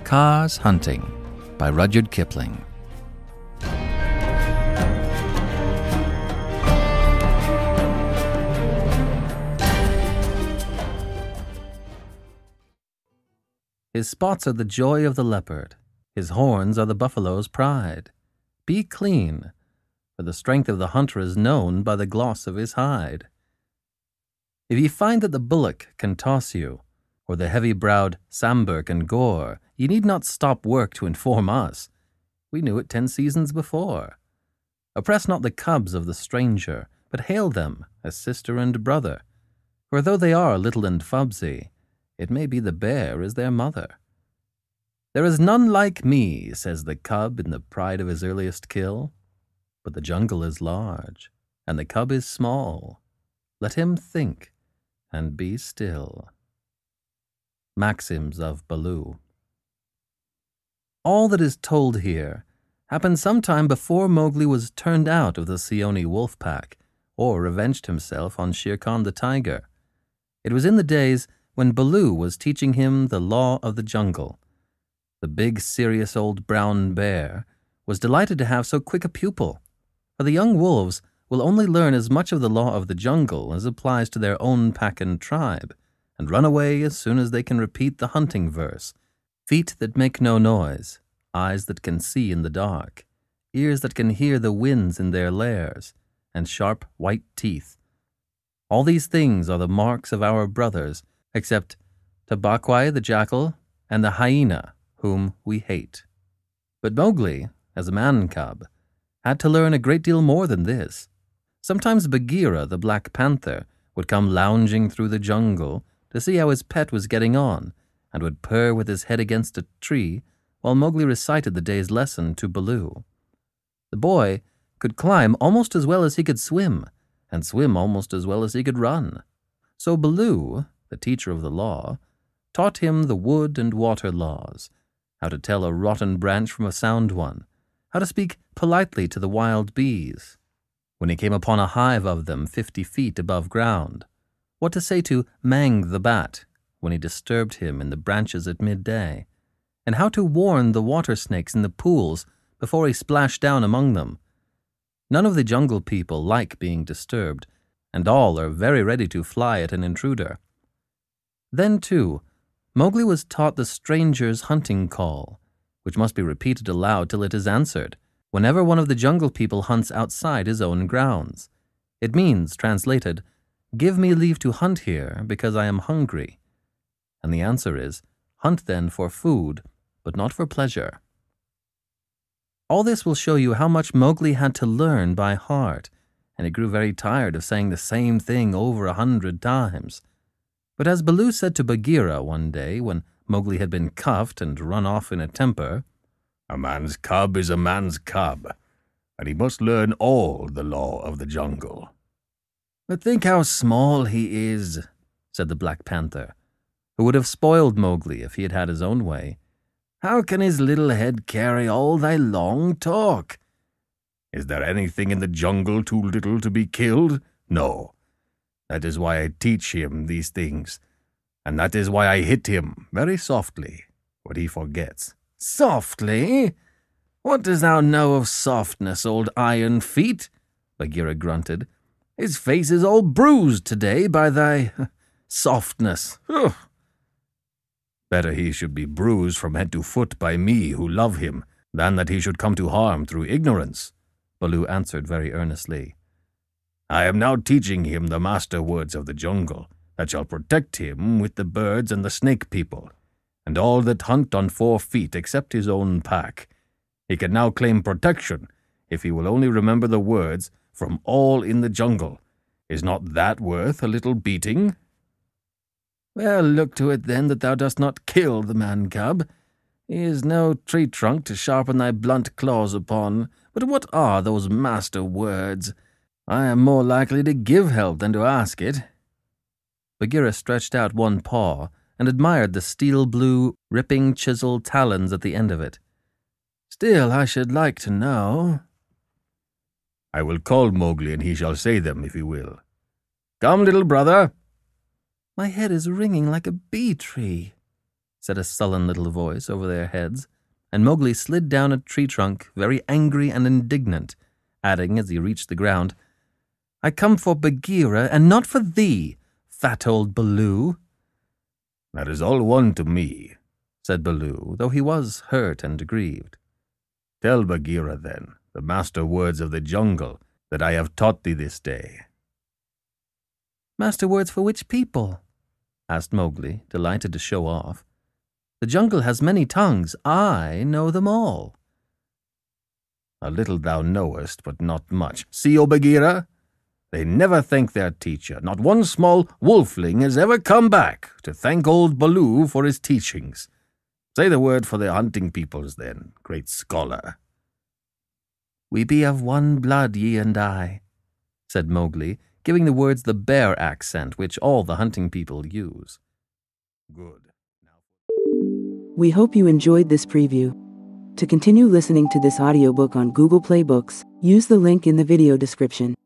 Kaa's Hunting by Rudyard Kipling. His spots are the joy of the leopard, his horns are the buffalo's pride. Be clean, for the strength of the hunter is known by the gloss of his hide. If ye find that the bullock can toss you, or the heavy-browed samber can gore, ye need not stop work to inform us. We knew it 10 seasons before. Oppress not the cubs of the stranger, but hail them as sister and brother. For though they are little and fubsy, it may be the bear is their mother. There is none like me, says the cub in the pride of his earliest kill. But the jungle is large, and the cub is small. Let him think, and be still. Maxims of Baloo. All that is told here happened sometime before Mowgli was turned out of the Seoni wolf pack, or revenged himself on Shere Khan the tiger. It was in the days when Baloo was teaching him the law of the jungle. The big, serious old brown bear was delighted to have so quick a pupil, for the young wolves will only learn as much of the law of the jungle as applies to their own pack and tribe, and run away as soon as they can repeat the hunting verse: feet that make no noise, eyes that can see in the dark, ears that can hear the winds in their lairs, and sharp white teeth. All these things are the marks of our brothers, except Tabakwai the jackal and the hyena, whom we hate. But Mowgli, as a man-cub, had to learn a great deal more than this. Sometimes Bagheera, the black panther, would come lounging through the jungle to see how his pet was getting on, and would purr with his head against a tree while Mowgli recited the day's lesson to Baloo. The boy could climb almost as well as he could swim, and swim almost as well as he could run. So Baloo, the teacher of the law, taught him the wood and water laws, how to tell a rotten branch from a sound one, how to speak politely to the wild bees, when he came upon a hive of them 50 feet above ground, what to say to Mang the bat when he disturbed him in the branches at midday, and how to warn the water snakes in the pools before he splashed down among them. None of the jungle people like being disturbed, and all are very ready to fly at an intruder. Then, too, Mowgli was taught the stranger's hunting call, which must be repeated aloud till it is answered, whenever one of the jungle people hunts outside his own grounds. It means, translated, "Give me leave to hunt here, because I am hungry." And the answer is, "Hunt then for food, but not for pleasure." All this will show you how much Mowgli had to learn by heart, and he grew very tired of saying the same thing over 100 times. But as Baloo said to Bagheera one day when Mowgli had been cuffed and run off in a temper, "A man's cub is a man's cub, and he must learn all the law of the jungle." "But think how small he is," said the Black Panther, who would have spoiled Mowgli if he had had his own way. "How can his little head carry all thy long talk?" "Is there anything in the jungle too little to be killed? No. That is why I teach him these things, and that is why I hit him very softly when he forgets." "Softly? What dost thou know of softness, old iron feet?" Bagheera grunted. "His face is all bruised today by thy softness. Ugh." "Better he should be bruised from head to foot by me who love him, than that he should come to harm through ignorance," Baloo answered very earnestly. "I am now teaching him the master words of the jungle that shall protect him with the birds and the snake people, and all that hunt on 4 feet except his own pack. He can now claim protection if he will only remember the words from all in the jungle. Is not that worth a little beating?" "Well, look to it then that thou dost not kill the man-cub. He is no tree trunk to sharpen thy blunt claws upon. But what are those master words? I am more likely to give help than to ask it." Bagheera stretched out one paw and admired the steel-blue, ripping chisel talons at the end of it. "Still, I should like to know." "I will call Mowgli, and he shall say them if he will. Come, little brother." "My head is ringing like a bee-tree." said a sullen little voice over their heads, and Mowgli slid down a tree trunk, very angry and indignant, adding as he reached the ground, "I come for Bagheera, and not for thee, fat old Baloo." "That is all one to me," said Baloo, though he was hurt and grieved. "Tell Bagheera, then, the master words of the jungle that I have taught thee this day." "Master words for which people?" asked Mowgli, delighted to show off. "The jungle has many tongues. I know them all." "A little thou knowest, but not much. See, O Bagheera, they never thank their teacher. Not one small wolfling has ever come back to thank old Baloo for his teachings. Say the word for the hunting peoples, then, great scholar." "We be of one blood, ye and I," said Mowgli, giving the words the bear accent which all the hunting people use. "Good. We hope you enjoyed this preview. To continue listening to this audiobook on Google Play Books, use the link in the video description.